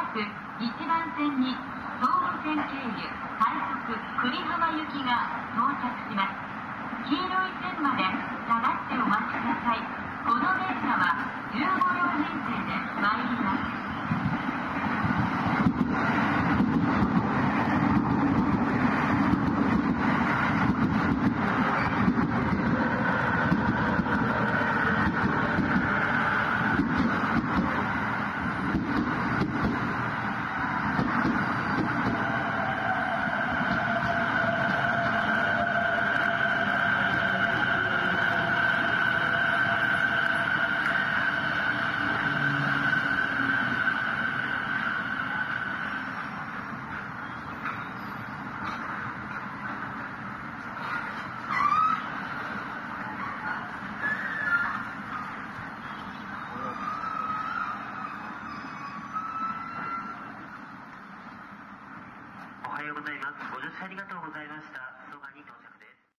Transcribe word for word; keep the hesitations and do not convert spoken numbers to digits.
くいちばん線に総武線経由快速久里浜行きが到着します。黄色い線まで下がってお待ちください。この電車はじゅうごりょう編成で参ります。 おはようございます。ご乗車ありがとうございました。